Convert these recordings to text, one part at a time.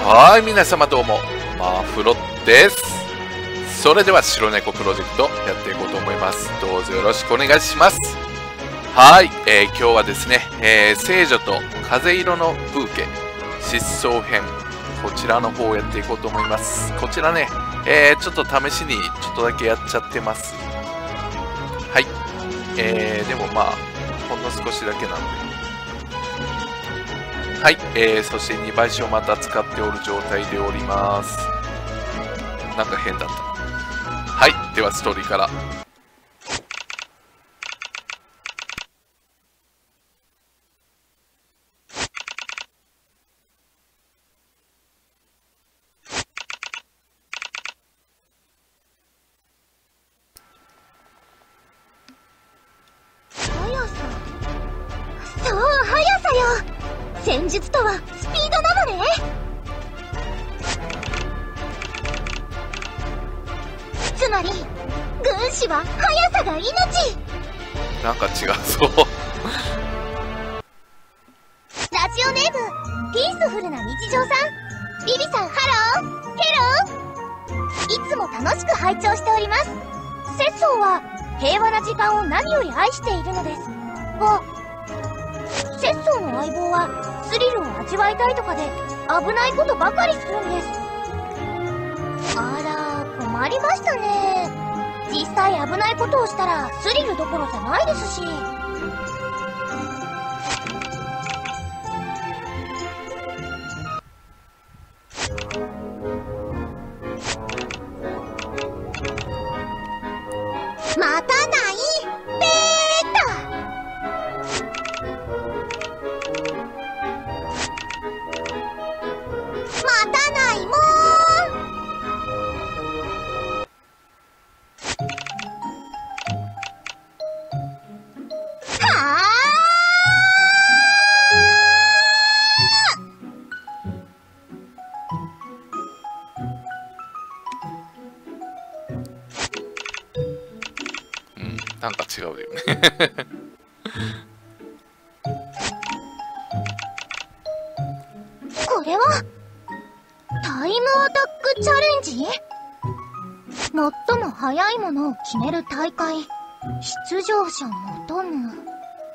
はい、皆様どうも、マフロです。それでは白猫プロジェクトやっていこうと思います。どうぞよろしくお願いします。はい、今日はですね、聖女と風色のブーケ失踪編、こちらの方をやっていこうと思います。こちらね、ちょっと試しにちょっとだけやっちゃってます。はい、でもまあほんの少しだけなんで、はい、そして2倍紙をまた使っておる状態でおります。なんか変だった。はい、ではストーリーから。 そう、速さよ。戦術とはスピードなのね。つまり軍師は速さが命。 なんか違うそうラジオネームピースフルな日常さん、ビビさん、ハローヘロー。いつも楽しく拝聴しております。節操は平和な時間を何より愛しているのですが、節操の相棒はスリルを味わいたいとかで危ないことばかりするんです。あら、困りましたね。実際危ないことをしたらスリルどころじゃないですし。待たないペータ。待たないもん。はあ。 なんか違うよねこれはタイムアタックチャレンジ？最も速いものを決める大会、出場者求む。はっ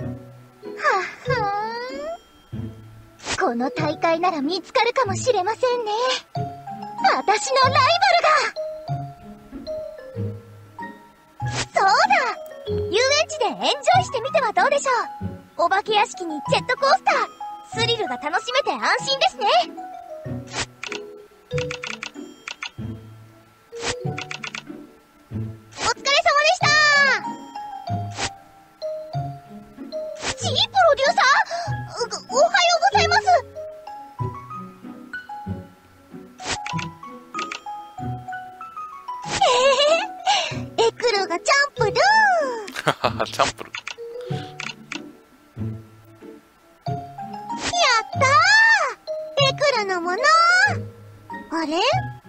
はーん。この大会なら見つかるかもしれませんね。私のライバルが。そうだ、遊園地でエンジョイしてみてはどうでしょう。お化け屋敷にジェットコースター、スリルが楽しめて安心ですね。お疲れ様でした。Gプロデューサー、おはようございます。エクルがチャンプルーチャンプル。 やったー、エクルのもの。あれ？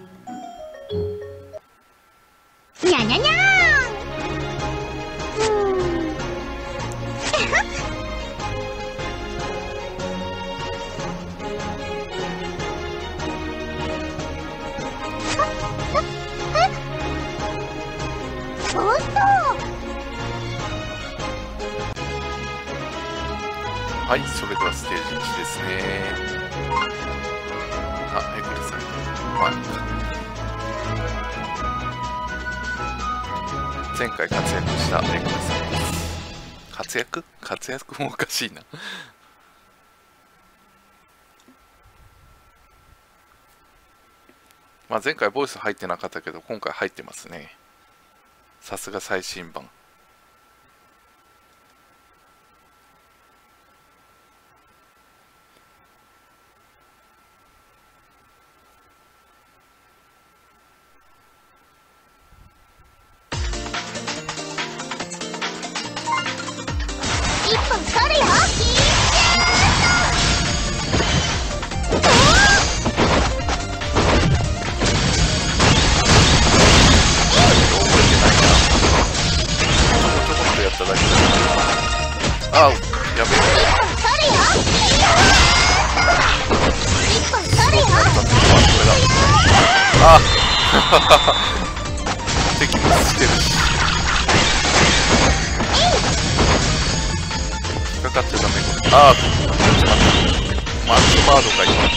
にゃにゃにゃそうそう。 はい、それではステージ1ですね。あ、エクルさん。はい。前回活躍したエクルさんです。活躍もおかしいなまあ前回ボイス入ってなかったけど、今回入ってますね。さすが最新版。 一本取るよ。 敵もしてるし、引っかかっちゃダメ。これああ、マックバードか今。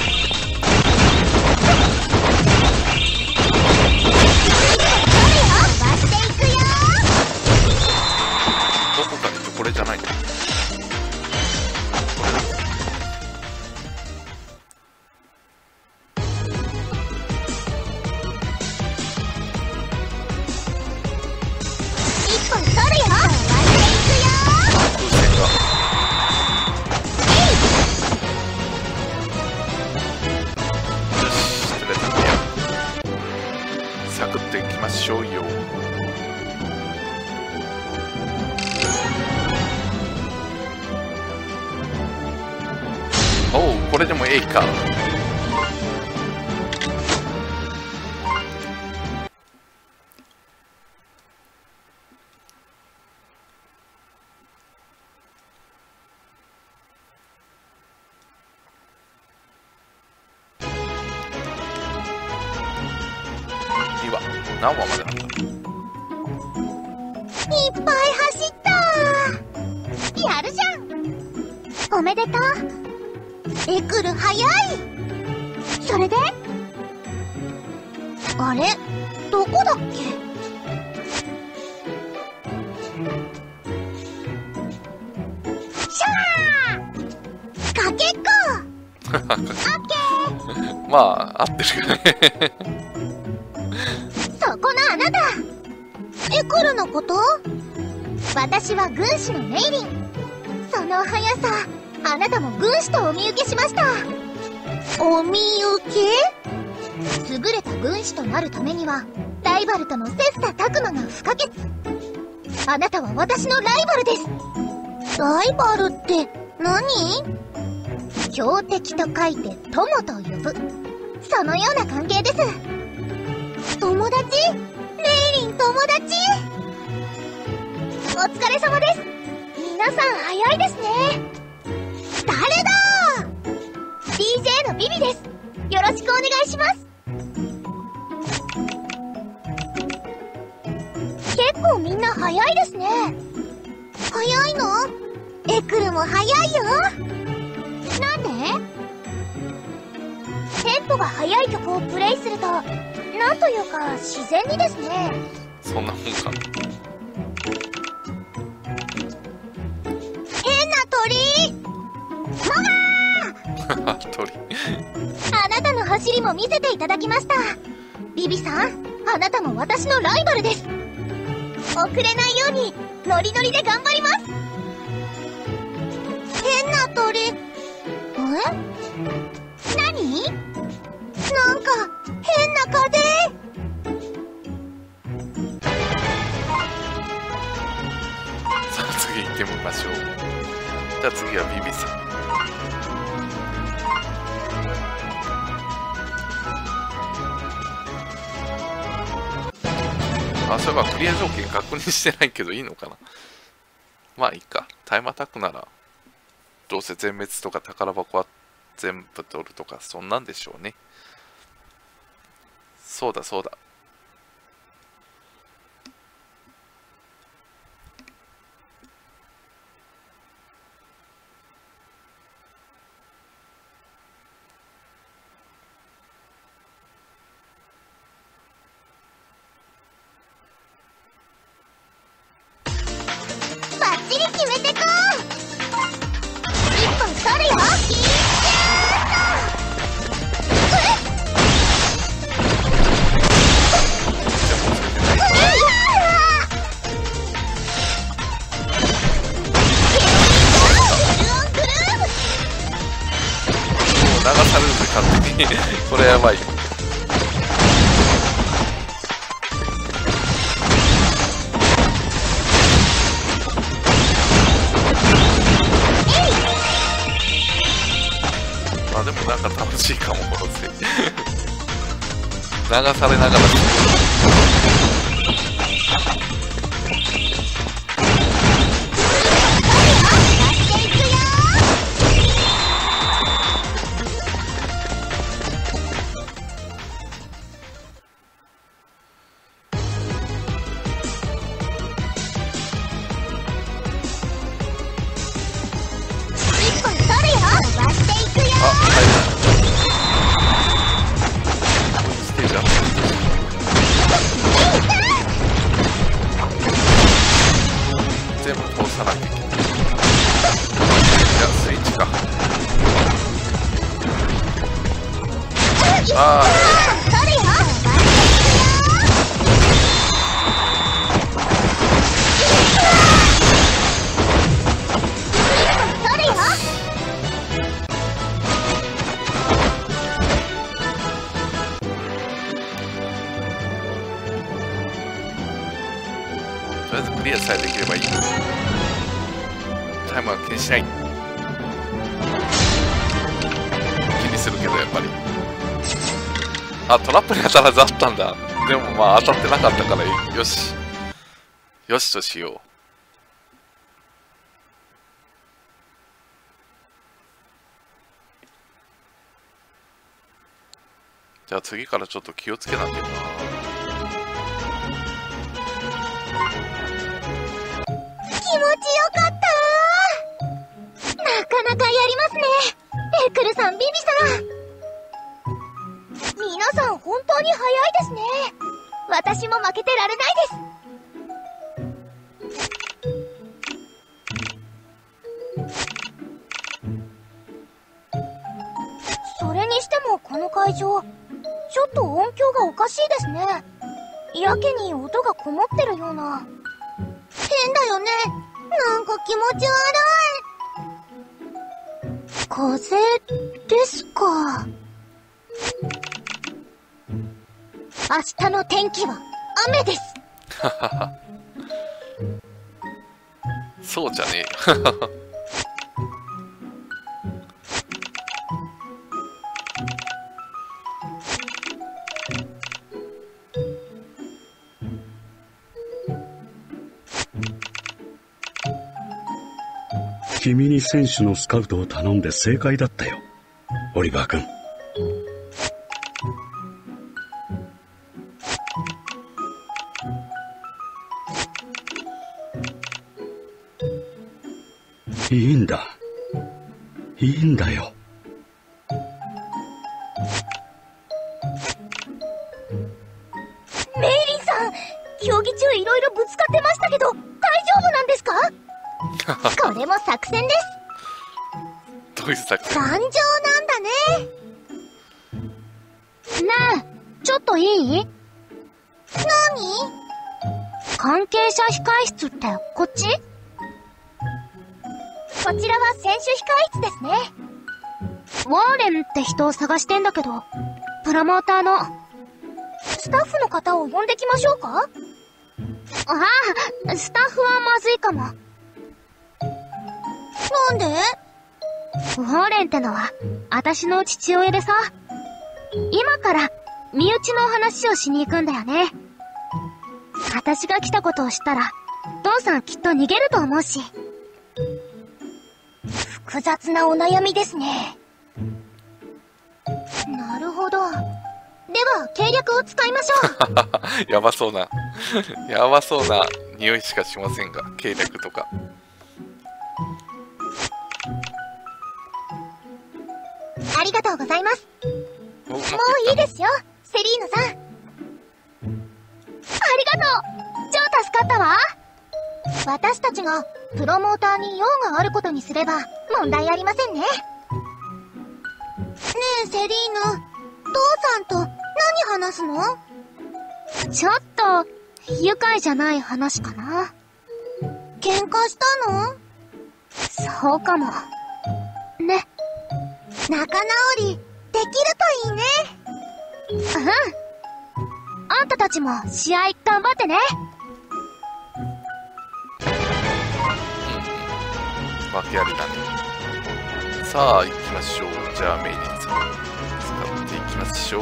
どこかでこれじゃないんだ。サクッといきましょうよ。おう、これでもええか。何話までなんだ。 いっぱい走ったやるじゃん。おめでとう。エクル早い。それであれ、どこだっけ。シャーかけっこオッケー。 まあ合ってるよね。 そこのあなた、エクルのこと？私は軍師のメイリン。その速さ、あなたも軍師とお見受けしました。お見受け？優れた軍師となるためにはライバルとの切磋琢磨が不可欠。あなたは私のライバルです。ライバルって何？強敵と書いて友と呼ぶ、そのような関係です。友達？メイリン友達？お疲れ様です。皆さん早いですね。誰だ？ DJ のビビです。よろしくお願いします。結構みんな早いですね。早いの？エクルも早いよ。なんで？テンポが速い曲をプレイすると、なんというか自然にですね。 そんなもんか。 変な鳥。モガー。 鳥。 あなたの走りも見せていただきました。ビビさん、あなたも私のライバルです。遅れないようにノリノリで頑張ります。変な鳥。何？なんか変な風。 さあ次行ってみましょう。じゃあ次はビビさん。あ、そういえばクリア条件確認してないけどいいのかな。まあいいか。タイムアタックならどうせ全滅とか宝箱は全部取るとかそんなんでしょうね。そうだそうだ。 バッチリ決めてこう。一本取るよ。 流されるぜ勝手に。これやばいよ。まあでもなんか楽しいかもこのせい。流されながらあ取るよ。取るよ。 とりあえずクリアさえできればいい。タイムは気にしない。気にするけどやっぱり。あ、トラップに当たらずあったんだ。でもまあ当たってなかったからよし。よしとしよう。じゃあ次からちょっと気をつけなきゃな。 気持ちよかった。なかなかやりますね。エクルさん、ビビさん。皆さん本当に早いですね。私も負けてられないです。それにしてもこの会場、ちょっと音響がおかしいですね。やけに音がこもってるような。変だよね。なんか気持ち悪い。風ですか。明日の天気は雨です。 そうじゃねえ。 君に選手のスカウトを頼んで正解だったよ、オリバー君。いいんだ。いいんだよ。 メイリンさん、競技中いろいろぶつかってましたけど、大丈夫なんですか？これも作戦です。 どういう作戦？ 頑丈なんだね。 ねえ、ちょっといい？ 何？ 関係者控室ってこっち？ こちらは選手控室ですね。 ワーレンって人を探してんだけど、プロモーターの。 スタッフの方を呼んできましょうか？ ああ、スタッフはまずいかも。 なんで？ ワーレンってのは、私の父親でさ。今から、身内の話をしに行くんだよね。私が来たことを知ったら、父さんきっと逃げると思うし。 複雑なお悩みですね。なるほど。では、計略を使いましょう。やばそうな、やばそうな匂いしかしませんが、計略とか。 ありがとうございます。もういいですよ、セリーヌさん。ありがとう。超助かったわ。私たちがプロモーターに用があることにすれば問題ありませんね。ねえセリーヌ、父さんと何話すの？ ちょっと愉快じゃない話かな。 喧嘩したの？ そうかもね。 仲直りできるといいね。 うん。あんたたちも試合頑張ってね。 負けありだね。さあ行きましょう。じゃあメイリンさん使っていきましょう。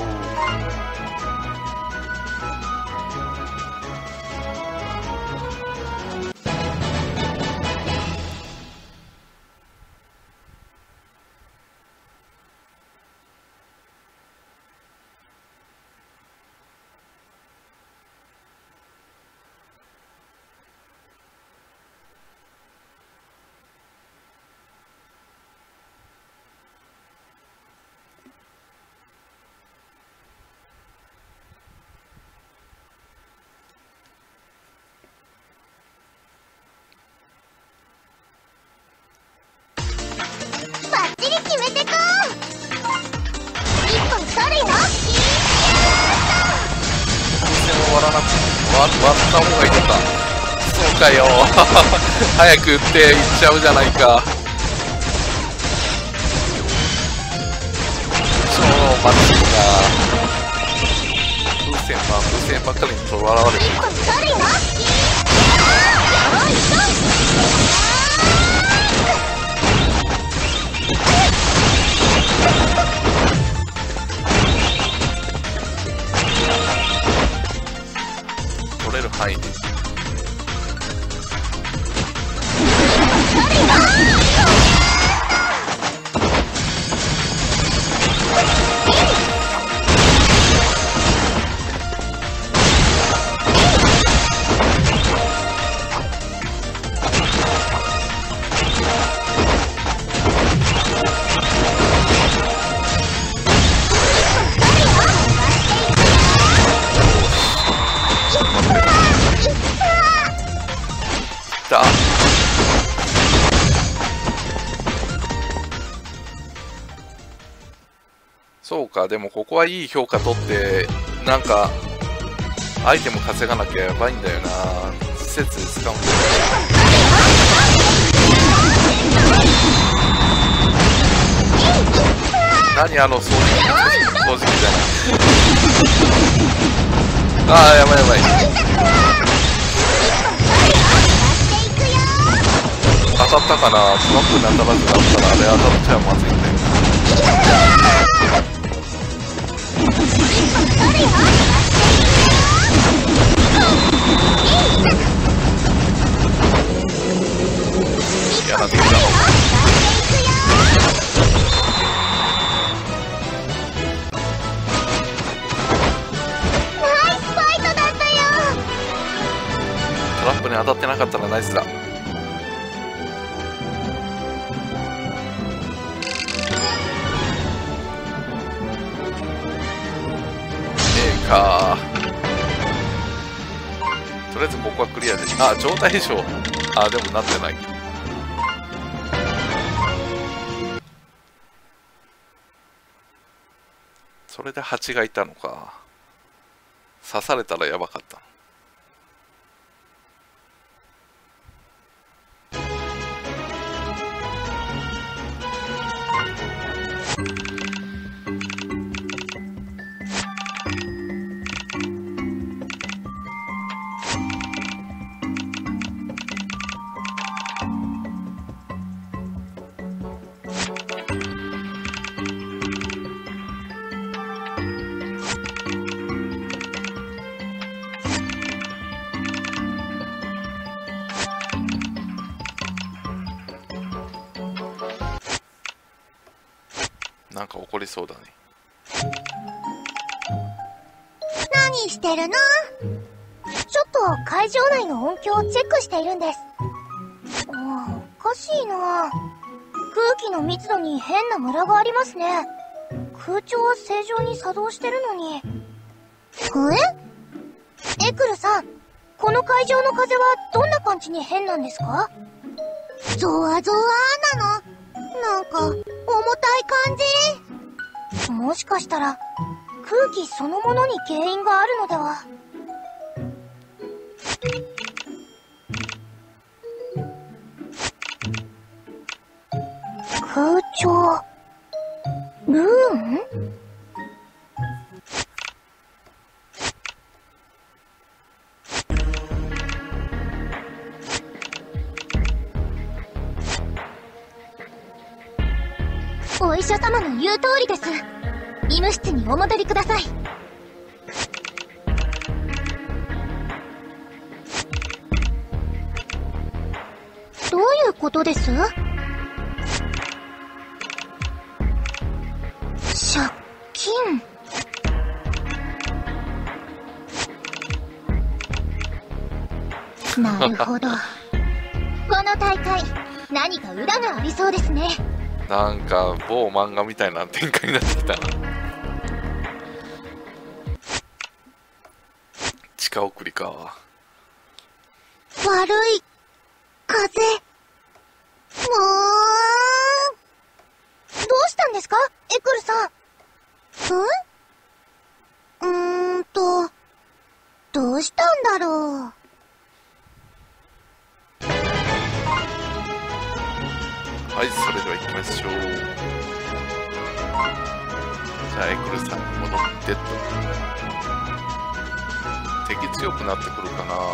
バッチリ決めてこう。一本取るよ。 割った方がいいのか。そうかよ早く打っていっちゃうじゃないか。超マジか。風船ばっかりにとらわれてる。取れる範囲でそうか。でもここはいい評価取ってなんかアイテム稼がなきゃやばいんだよな。施設で使うんだよ。何あの掃除機じゃないああ、やばいやばい。当たったかな。トラップに当たらずだったらあれ当たっちゃまずいんだよ。やられてきたのか。トラップに当たってなかったらナイスだ。とりあえずここはクリアで。あ、状態異常。あ、でもなってない。それで蜂がいたのか。刺されたらやばかった。なんか起こりそうだね。 何してるの？ちょっと会場内の音響をチェックしているんです。おかしいな。空気の密度に変なムラがありますね。空調は正常に作動してるのに。エクルさん、この会場の風はどんな感じに変なんですか？ゾワゾワなの。なんか重たい感じ。もしかしたら空気そのものに原因があるのでは。空調ルーン？お医者様の言う通りです。医務室にお戻りください。どういうことです？借金。なるほど。この大会、何か裏がありそうですね。 なんか某漫画みたいな展開になってきたな。地下送りか。 悪い風。どうしたんですか、エクルさん。どだろう。 はい、それでは行きましょう。じゃあエクルさんに戻ってと。敵強くなってくるかな。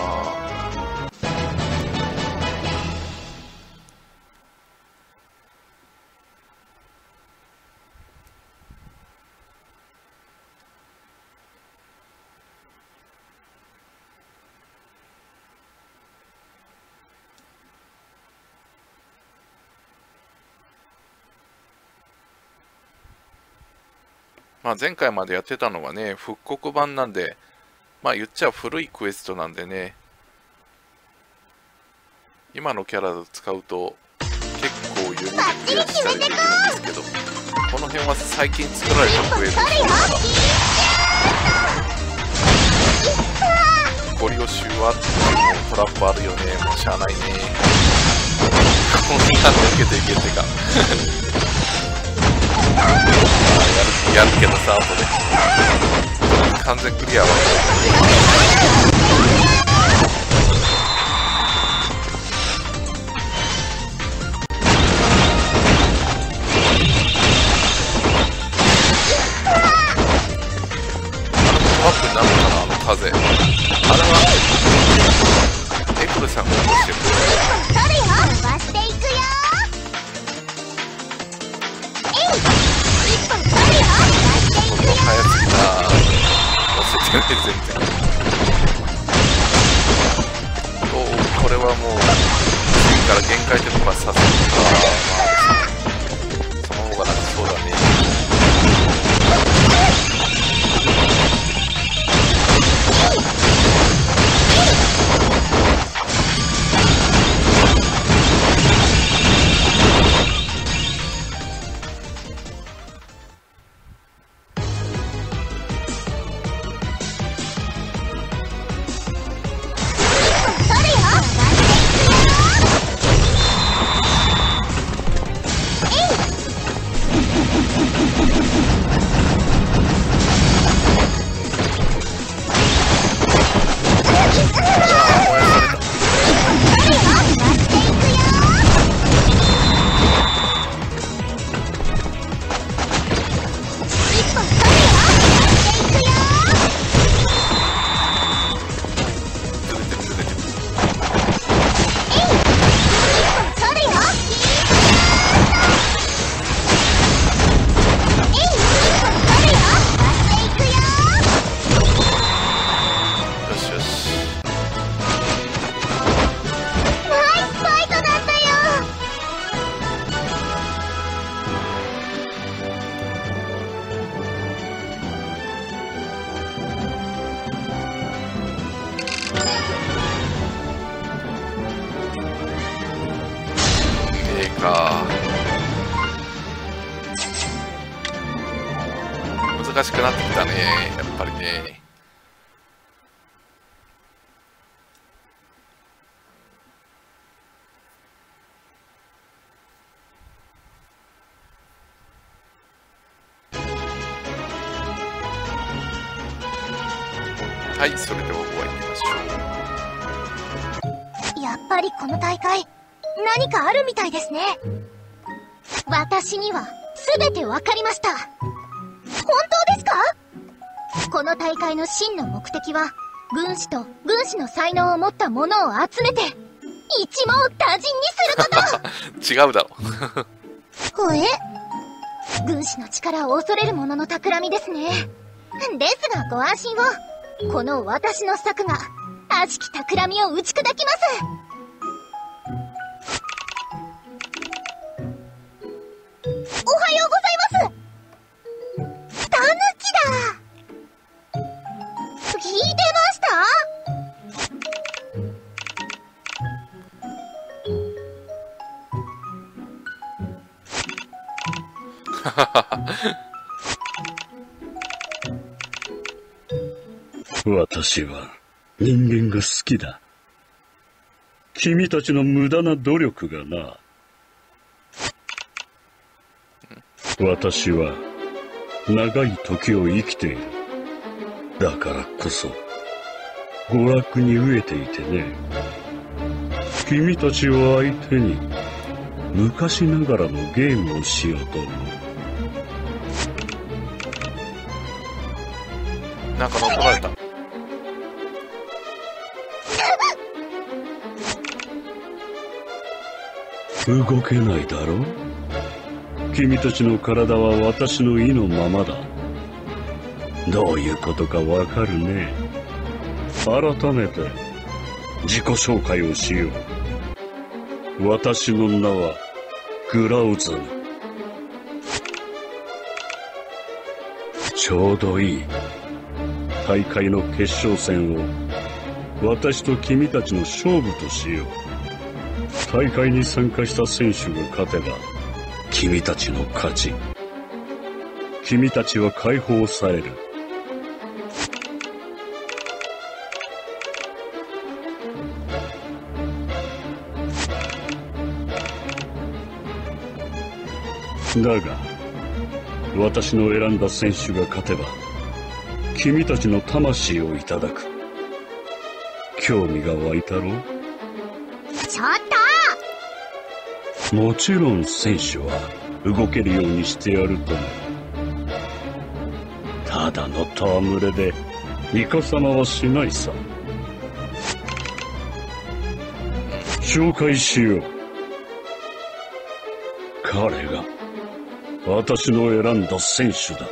まあ前回までやってたのはね、復刻版なんで、まあ言っちゃ古いクエストなんでね、今のキャラを使うと結構余裕でクリアしたりできるんですけど、この辺は最近作られたクエストだからゴリ押しはトラップあるよね。もうしゃあないね。こんなんで受けていけってかやるけどさ、後で完全クリアはトラップになるのかな、あの風。あれはエクルさんが起こしてる。早すぎた。忘れてない、全然。おお、これはもう次から限界でとかさせるか。その方が楽そうだね。難しくなってきたね、やっぱりね。はい、それでは終わりましょう。 やっぱりこの大会、何かあるみたいですね。私には全てわかりました。本当ですか？この大会の真の目的は、軍師と軍師の才能を持った者を集めて、一網打尽にすること。 違うだろ。 ほえ？軍師の力を恐れる者の企みですね。ですがご安心を。この私の策が、悪しき企みを打ち砕きます。おはようございます。タヌキだ。聞いてました？ 私は人間が好きだ。君たちの無駄な努力がな。私は長い時を生きている。だからこそ娯楽に飢えていてね。君たちを相手に昔ながらのゲームをしようと思う。 なんか乗っ取られた。 動けないだろう。君たちの体は私の意のままだ。どういうことかわかるね。改めて自己紹介をしよう。私の名はグラウズム。ちょうどいい。大会の決勝戦を私と君たちの勝負としよう。大会に参加した選手が勝てば君たちの勝ち。君たちは解放される。だが私の選んだ選手が勝てば君たちの魂をいただく。興味が湧いたろう。 ちょっと。 もちろん選手は動けるようにしてやるとも。ただの戯れでイカサマはしないさ。紹介しよう。彼が私の選んだ選手だ。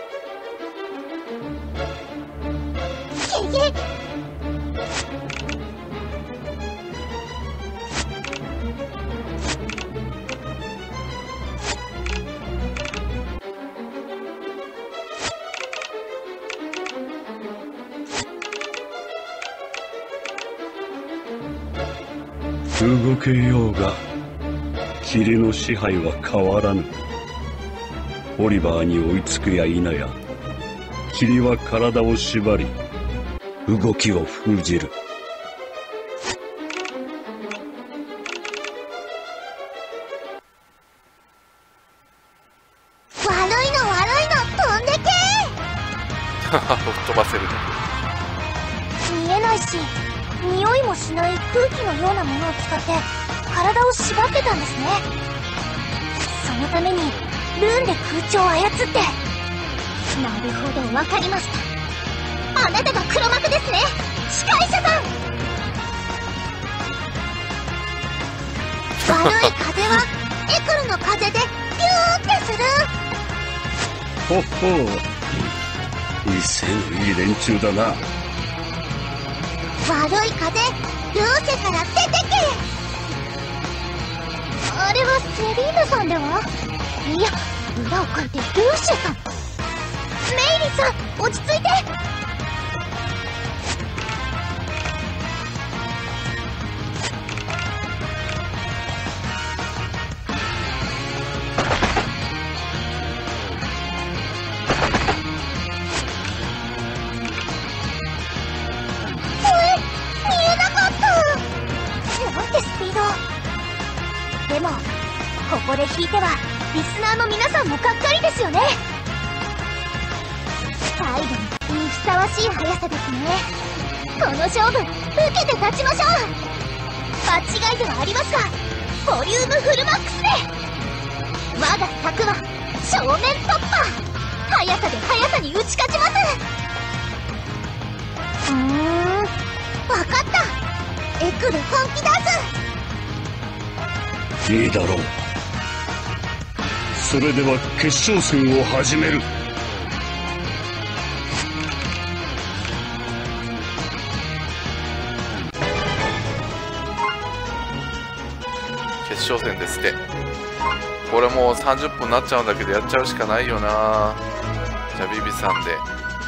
動けようが霧の支配は変わらぬ。オリバーに追いつくや否や霧は体を縛り動きを封じる。 悪いの飛んでけ。 吹っ飛ばせる。 見えないし匂いもしない空気のようなものを使って体を縛ってたんですね。そのためにルーンで空調を操って。なるほど、わかりました。あなたが黒幕ですね、司会者さん。悪い風はエクルの風でピューってする。 ほっほう、威勢のいい連中だな。 悪い風、ルーセから出てけ。あれはセリーナさんでは。いや、裏を書いてルーシェさん。メイリーさん、落ち着いて。でもここで引いてはリスナーの皆さんもがっかりですよね。最後にふさわしい速さですね。この勝負受けて立ちましょう。間違いではありますがボリュームフルマックスで我が策は正面突破。速さで速さに打ち勝ちます。わかった。エクル本気出す。 いいだろう。それでは決勝戦を始める。 決勝戦ですって。これもう30分になっちゃうんだけどやっちゃうしかないよな。じゃあビビさんで。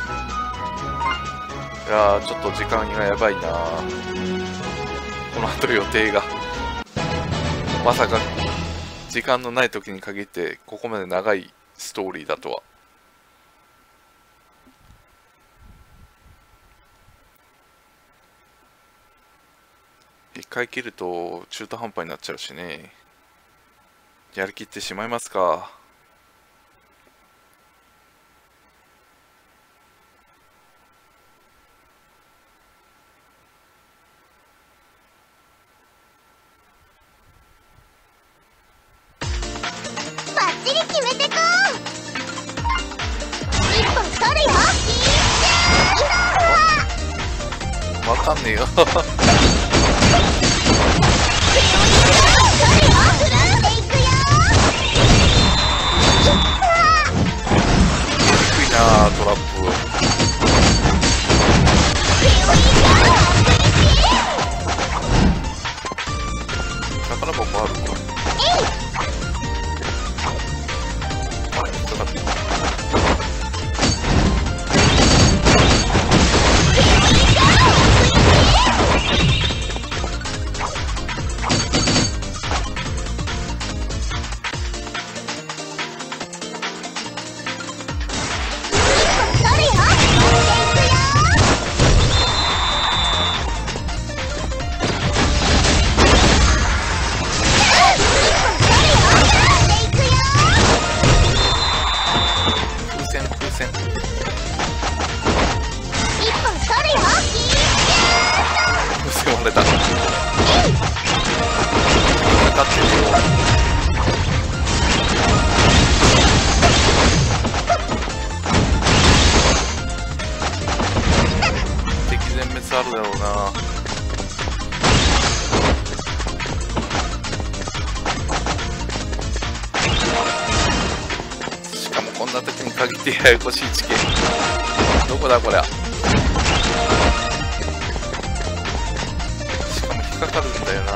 いやーちょっと時間がやばいな。この後予定がまさか時間のない時に限ってここまで長いストーリーだとは。一回切ると中途半端になっちゃうしね。やりきってしまいますか。 かんねえよ。低いなトラップ。宝箱あるか。あ、引っかかった。あるだろうな。しかもこんな時に限ってややこしい地形。どこだこりゃ。しかも引っかかるんだよな。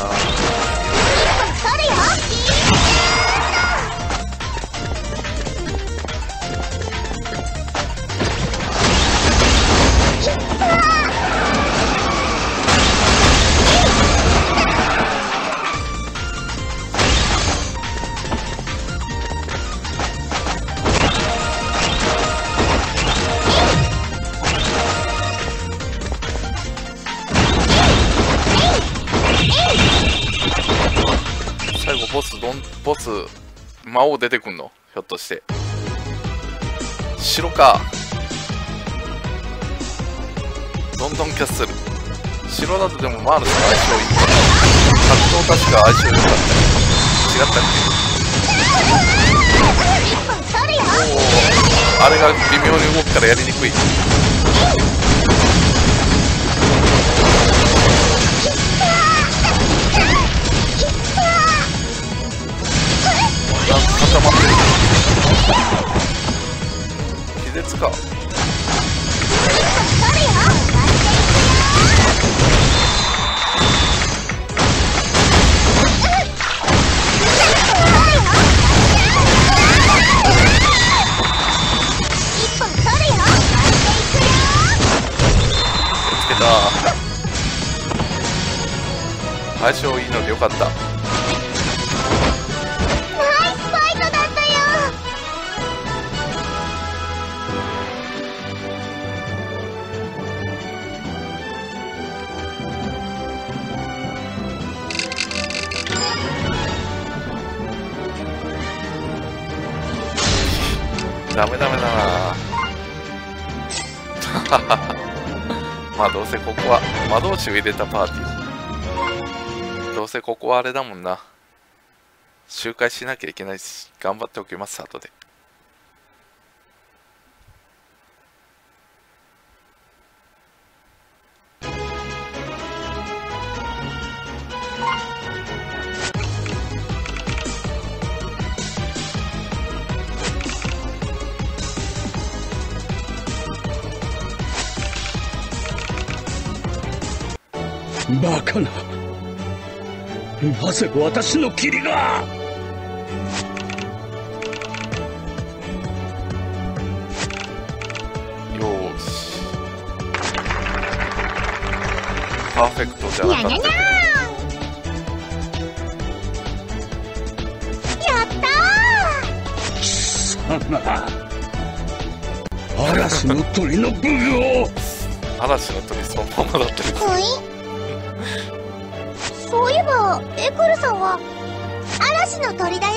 最後ボス魔王出てくんの？ひょっとして白か。どんどんキャッスル白だと。でもマールスの相性いい。格闘確か相性良かったね。違ったっけ？あれが微妙に動くからやりにくい。固まってる。気絶か。つけた。相性いいのでよかった。ダメだな。まあどうせここは魔導士を入れたパーティー。どうせここはあれだもんな。周回しなきゃいけないし、頑張っておきます後で。 バカな。なぜ私の霧が。 よーし。パーフェクトじゃなかったけど。 やった貴様。嵐の鳥の部を。 嵐の鳥そのままだったりする。 そういえばエクルさんは嵐の鳥だよ。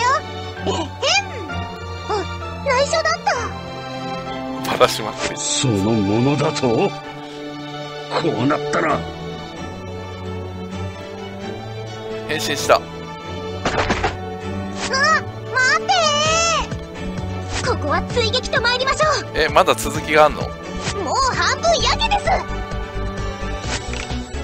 内緒だった。 バラしまくり。 そのものだと。こうなったら変身した。 待ってー。ここは追撃と参りましょう。 まだ続きがあんの？ もう半分やけです。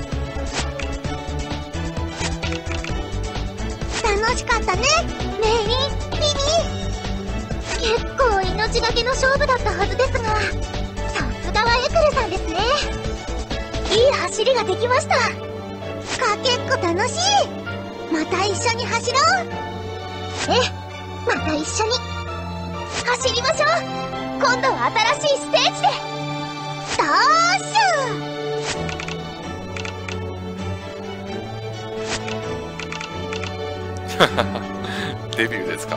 楽しかったね、メイリン、ビビ。結構命がけの勝負だったはずですが、さすがはエクレさんですね。いい走りができました。かけっこ楽しい。また一緒に走ろう。また一緒に走りましょう。今度は新しいステージでダッシュデビューですか。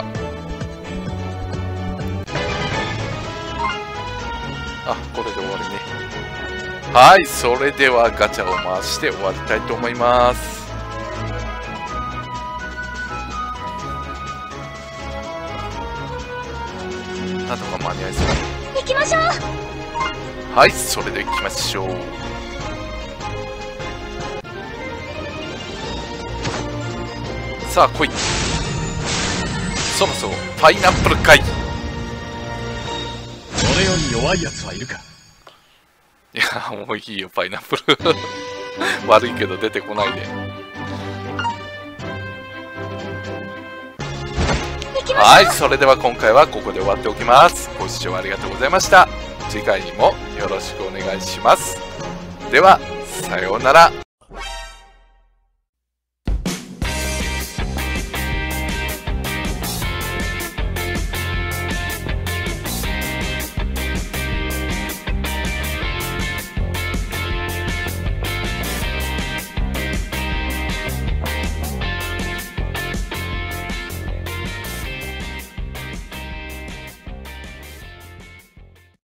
あ、これで終わりね。はい、それではガチャを回して終わりたいと思います。なんとか間に合いそう。 行きましょう。 はい、それで行きましょう。さあ来い。そろそろパイナップル会議。 俺より弱いやつはいるか。 いやもういいよパイナップル悪いけど出てこないで。はい、それでは今回はここで終わっておきます。ご視聴ありがとうございました。次回もよろしくお願いします。ではさようなら。